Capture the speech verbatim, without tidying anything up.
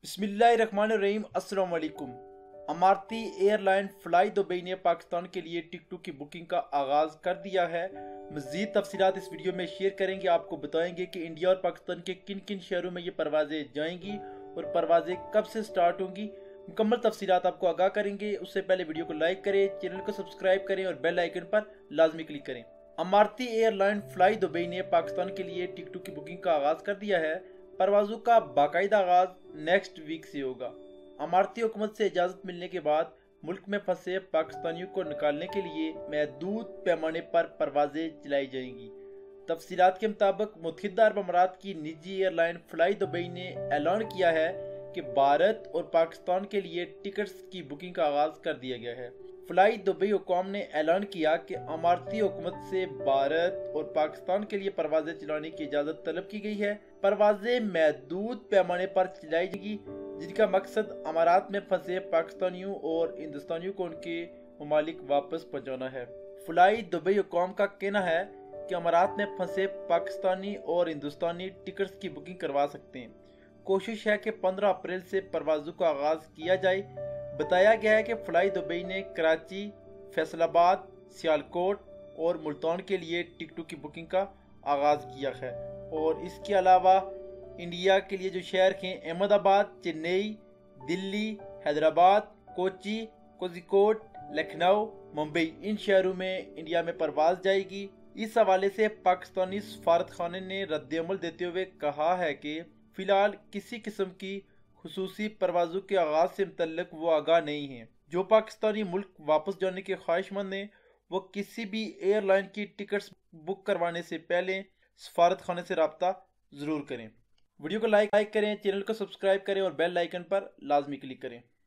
बिस्मिल्लाहिर्रहमानिर्रहीम। अस्सलाम वालेकुम। अमारती एयरलाइन फ्लाई दुबई ने पाकिस्तान के लिए टिकटों की बुकिंग का आगाज़ कर दिया है। मज़ीद तफसीलात इस वीडियो में शेयर करेंगे। आपको बताएंगे कि इंडिया और पाकिस्तान के किन किन शहरों में ये परवाज़ें जाएंगी और परवाज़ें कब से स्टार्ट होंगी। मुकम्मल तफसीलात आपको आगाह करेंगे। उससे पहले वीडियो को लाइक करें, चैनल को सब्सक्राइब करें और बेल आइकन पर लाजमी क्लिक करें। अमारती एयरलाइन फ्लाई दुबई ने पाकिस्तान के लिए टिकटों की बुकिंग का आगाज़ कर दिया है। परवाज़ों का बाकायदा आगाज नेक्स्ट वीक से होगा। अमारती हुकूमत से इजाज़त मिलने के बाद मुल्क में फंसे पाकिस्तानियों को निकालने के लिए महदूद पैमाने पर परवाज़ें चलाई जाएंगी। तफसीलात के मुताबिक मुत्तहिदा अरब अमारात की निजी एयरलाइन फ्लाई दुबई ने ऐलान किया है कि भारत और पाकिस्तान के लिए टिकट्स की बुकिंग का आगाज़ कर दिया गया है। फ्लाई दुबई हुकाम ने ऐलान किया कि अमारती हुकूमत से भारत और पाकिस्तान के लिए परवाज़ें चलाने की इजाज़त तलब की गई है। परवाज़ें महदूद पैमाने पर चलाई जाएगी, जिनका मकसद अमारात में फंसे पाकिस्तानियों और हिंदुस्तानियों को उनके ममालिक वापस पहुँचाना है। फ्लाई दुबई हुकाम का कहना है कि अमारात में फंसे पाकिस्तानी और हिंदुस्तानी टिकट्स की बुकिंग करवा सकते हैं। कोशिश है कि पंद्रह अप्रैल से परवाज़ों का आगाज़ किया जाए। बताया गया है कि फ्लाई दुबई ने कराची, फैसलाबाद, सियालकोट और मुल्तान के लिए टिकटों की बुकिंग का आगाज़ किया है और इसके अलावा इंडिया के लिए जो शहर हैं अहमदाबाद, चेन्नई, दिल्ली, हैदराबाद, कोची, कोझिकोड, लखनऊ, मुंबई, इन शहरों में इंडिया में परवाज़ जाएगी। इस हवाले से पाकिस्तानी सफारत खाने ने रद्द-ए-अमल देते हुए कहा है कि फ़िलहाल किसी किस्म की खुसूसी परवाज़ों के आगाज़ से मुतल्लिक वो आगाह नहीं हैं। जो पाकिस्तानी मुल्क वापस जाने के ख्वाहिशमंद हैं वो किसी भी एयरलाइन की टिकट्स बुक करवाने से पहले सफारत खाने से रब्ता ज़रूर करें। वीडियो को लाइक लाइक करें, चैनल को सब्सक्राइब करें और बेल आइकन पर लाजमी क्लिक करें।